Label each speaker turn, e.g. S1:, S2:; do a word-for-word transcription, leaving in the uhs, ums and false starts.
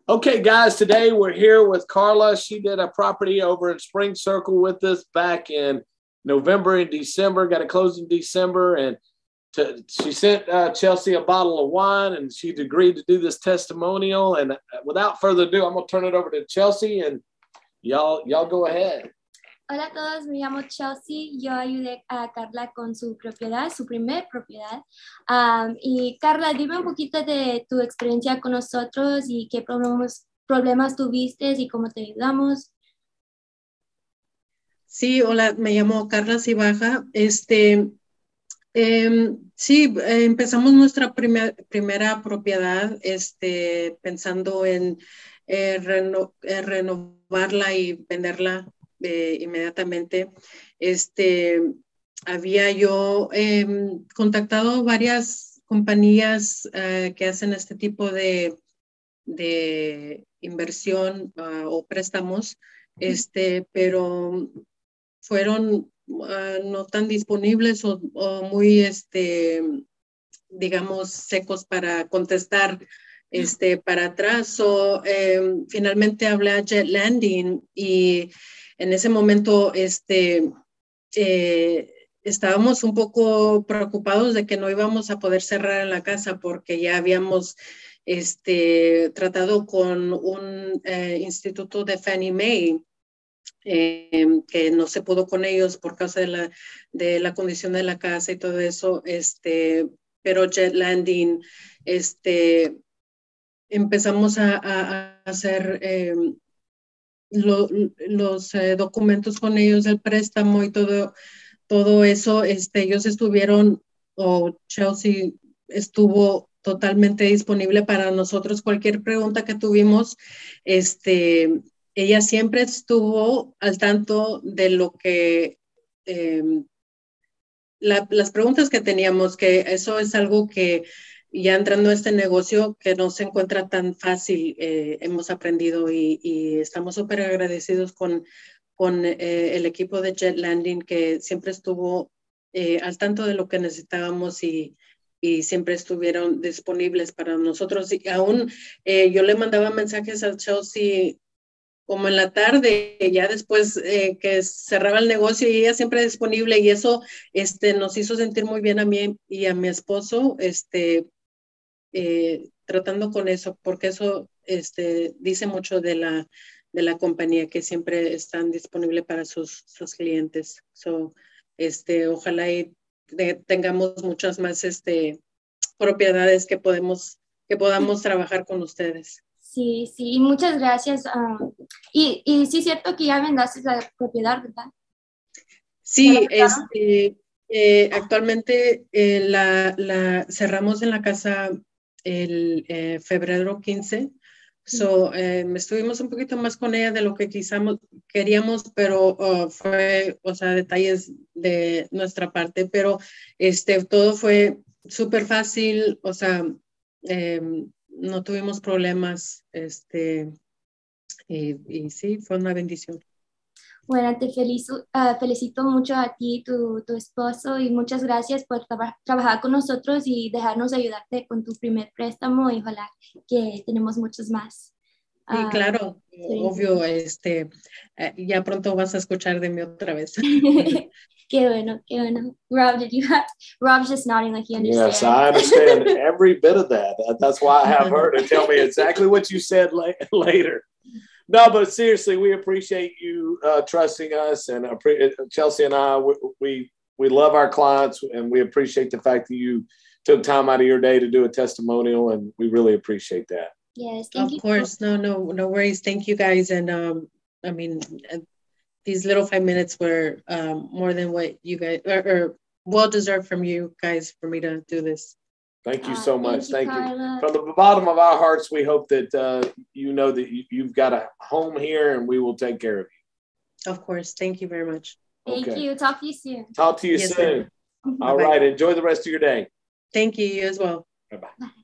S1: Okay, guys, today we're here with Carla. She did a property over in Spring Circle with us back in November and December, got it closed in December, and to, she sent uh, Chelsea a bottle of wine, and she'd agreed to do this testimonial. And without further ado, I'm going to turn it over to Chelsea, and y'all, y'all go ahead.
S2: Hola a todos, me llamo Chelsea, yo ayudé a Carla con su propiedad, su primer propiedad. Um, y Carla, dime un poquito de tu experiencia con nosotros y qué problemas, problemas tuviste y cómo te ayudamos.
S3: Sí, hola, me llamo Carla Cibaja. Este, eh, sí, eh, empezamos nuestra primer, primera propiedad este, pensando en eh, reno, eh, renovarla y venderla Eh, inmediatamente. Este, había yo eh, contactado varias compañías uh, que hacen este tipo de, de inversión uh, o préstamos, este, pero fueron uh, no tan disponibles o, o muy, este, digamos, secos para contestar este, para atrás. So, eh, finalmente hablé a Jet Landing y en ese momento este, eh, estábamos un poco preocupados de que no íbamos a poder cerrar en la casa porque ya habíamos este, tratado con un eh, instituto de Fannie Mae eh, que no se pudo con ellos por causa de la, de la condición de la casa y todo eso, este, pero Jet Landing, este, empezamos a, a, a hacer eh, lo, los eh, documentos con ellos del préstamo y todo, todo eso. Este, ellos estuvieron, o oh, Chelsea estuvo totalmente disponible para nosotros. Cualquier pregunta que tuvimos, este, ella siempre estuvo al tanto de lo que, eh, la, las preguntas que teníamos, que eso es algo que ya entrando a este negocio que no se encuentra tan fácil, eh, hemos aprendido y, y estamos súper agradecidos con, con eh, el equipo de Jet Landing que siempre estuvo eh, al tanto de lo que necesitábamos y, y siempre estuvieron disponibles para nosotros. Y aún eh, yo le mandaba mensajes a Chelsea como en la tarde, ya después eh, que cerraba el negocio y ella siempre disponible y eso este, nos hizo sentir muy bien a mí y a mi esposo, este, eh, tratando con eso, porque eso este, dice mucho de la, de la compañía que siempre están disponibles para sus, sus clientes. So, este, ojalá y de, tengamos muchas más este, propiedades que, podemos, que podamos trabajar con ustedes.
S2: Sí, sí, muchas gracias. Um, y, y sí es cierto que ya vendaste la propiedad, ¿verdad?
S3: Sí, este, eh, actualmente eh, la, la cerramos en la casa el eh, febrero quince. So, eh, estuvimos un poquito más con ella de lo que quizás queríamos, pero uh, fue, o sea, detalles de nuestra parte, pero este, todo fue súper fácil, o sea, eh, no tuvimos problemas, este, y, y sí, fue una bendición.
S2: Bueno, te felicito, uh, felicito mucho a ti, tu, tu esposo, y muchas gracias por tra trabajar con nosotros y dejarnos ayudarte con tu primer préstamo y ojalá que tenemos muchos más.
S3: Sí, uh, claro, obvio, este, ya pronto vas a escuchar de mí otra vez.
S2: Qué bueno, qué bueno. Rob, did you have, Rob's just nodding like he understands.
S1: Yes, I understand every bit of that. That's why I have her to tell me exactly what you said la later. No, but seriously, we appreciate you uh, trusting us, and uh, Chelsea and I, we, we we love our clients, and we appreciate the fact that you took time out of your day to do a testimonial, and we really appreciate that.
S2: Yes, thank
S3: of
S2: you.
S3: course, no, no, no worries. Thank you guys, and um, I mean, these little five minutes were um, more than what you guys or, or well deserved from you guys for me to do this.
S1: Thank you so
S2: uh,
S1: much.
S2: Thank,
S1: thank
S2: you.
S1: you. From the bottom of our hearts, we hope that uh, you know that you, you've got a home here and we will take care of you.
S3: Of course. Thank you very much.
S2: Thank
S1: okay.
S2: you. Talk to you soon.
S1: Talk to you
S3: yes,
S1: soon. All
S3: Bye-bye.
S1: right. Enjoy the rest of your day.
S3: Thank you. You as well.
S1: Bye-bye.
S2: Bye.